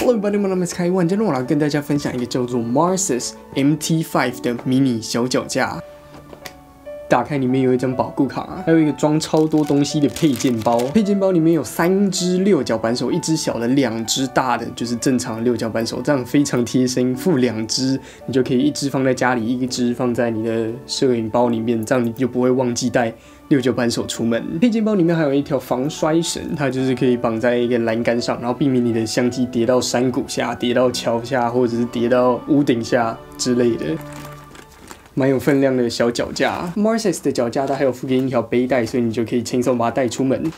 Hello everybody, my name is Kai Wan，今天我来跟大家分享一个叫做 Marses MT5 的迷你小脚架。打开里面有一张保固卡，还有一个装超多东西的配件包。配件包里面有3只6角扳手，1只小的，2只大的，就是正常6角扳手，这样非常贴心。附2只，你就可以1只放在家里，1只放在你的摄影包里面，这样你就不会忘记带6角扳手出门。配件包里面还有一条防摔绳，它就是可以绑在一个栏杆上，然后避免你的相机跌到山谷下、跌到桥下，或者是跌到屋顶下之类的。蛮有分量的小脚架 ，Marses 的脚架它还有附给你一条背带，所以你就可以轻松把它带出门。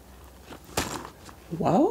哇哦！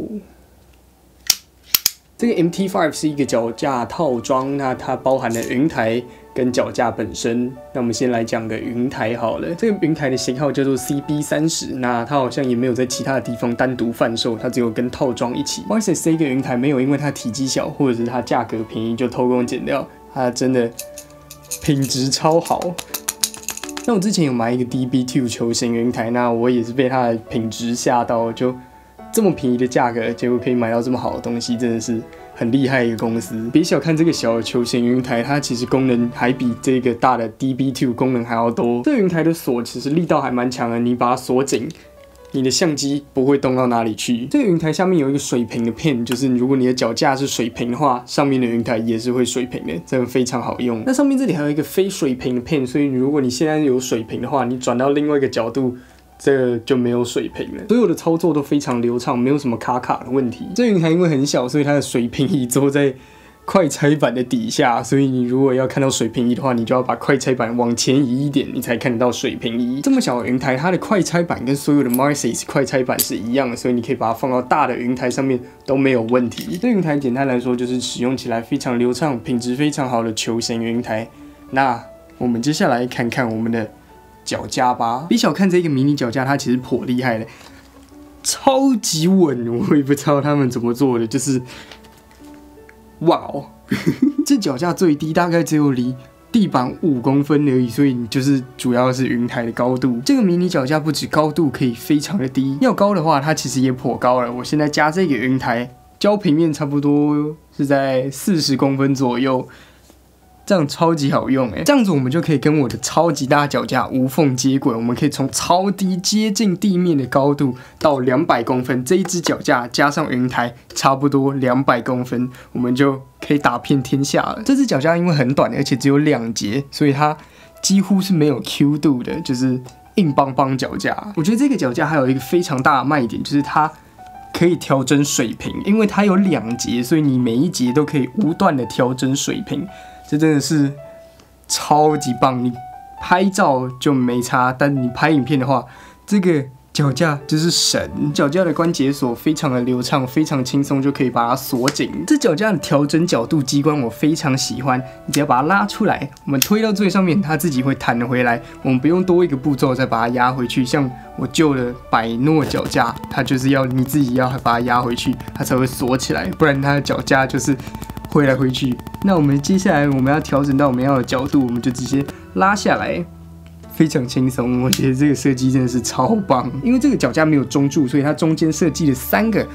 这个 MT5 是一个脚架套装，那它包含了云台跟脚架本身。那我们先来讲个云台好了，这个云台的型号叫做 CB30，那它好像也没有在其他的地方单独贩售，它只有跟套装一起。Marses 这个云台没有因为它体积小或者是它价格便宜就偷工减料，它真的品质超好。那我之前有买一个 DB2 球形云台，那我也是被它的品质吓到，就这么便宜的价格，结果可以买到这么好的东西，真的是很厉害一个公司。别小看这个小的球形云台，它其实功能还比这个大的 DB2 功能还要多。这个云台的锁其实力道还蛮强的，你把它锁紧，你的相机不会动到哪里去。这个云台下面有一个水平的片，就是如果你的脚架是水平的话，上面的云台也是会水平的，这个非常好用。那上面这里还有一个非水平的片，所以如果你现在有水平的话，你转到另外一个角度，这个就没有水平了。所有的操作都非常流畅，没有什么卡的问题。这个云台因为很小，所以它的水平仪坐在快拆板的底下，所以你如果要看到水平仪的话，你就要把快拆板往前移一点，你才看得到水平仪。这么小的云台，它的快拆板跟所有的 Marses 快拆板是一样的，所以你可以把它放到大的云台上面都没有问题。这云台简单来说就是使用起来非常流畅、品质非常好的球形云台。那我们接下来看看我们的脚架吧。别小看这个迷你脚架，它其实颇厉害的，超级稳。我也不知道他们怎么做的，就是哇哦！这脚架最低大概只有离地板5公分而已，所以你就是主要是云台的高度。这个迷你脚架不止高度可以非常的低，要高的话它其实也颇高了。我现在加这个云台，胶平面差不多是在40公分左右。这样超级好用这样子我们就可以跟我的超级大脚架无缝接轨，我们可以从超低接近地面的高度到200公分，这一只脚架加上云台差不多200公分，我们就可以打遍天下了。这只脚架因为很短，而且只有2节，所以它几乎是没有 Q 度的，就是硬邦邦脚架。我觉得这个脚架还有一个非常大的卖点，就是它可以调整水平，因为它有2节，所以你每一节都可以无断的调整水平。这真的是超级棒！你拍照就没差，但你拍影片的话，这个脚架就是神。脚架的关节锁非常的流畅，非常轻松就可以把它锁紧。这脚架的调整角度机关我非常喜欢，你只要把它拉出来，我们推到最上面，它自己会弹回来，我们不用多一个步骤再把它压回去。像我旧的百诺脚架，它就是要你自己要把它压回去，它才会锁起来，不然它的脚架就是挥来挥去。那我们接下来我们要调整到我们要的角度，我们就直接拉下来，非常轻松。我觉得这个设计真的是超棒，因为这个脚架没有中柱，所以它中间设计了3个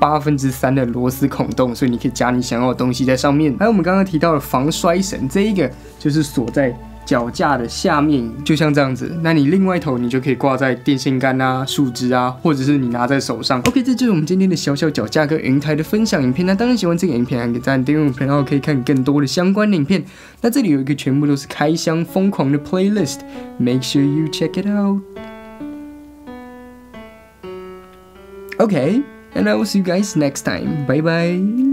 3/8的螺丝孔洞，所以你可以夹你想要的东西在上面。还有我们刚刚提到的防摔绳，这一个就是锁在脚架的下面，就像这样子。那你另外一头你就可以挂在电线杆啊、树枝啊，或者是你拿在手上。OK， 这就是我们今天的小小脚架跟云台的分享影片。那当然喜欢这个影片，按个赞、订阅我们频道，可以看更多的相关的影片。那这里有一个全部都是开箱疯狂的 playlist，make sure you check it out. Okay, and I will see you guys next time. Bye bye.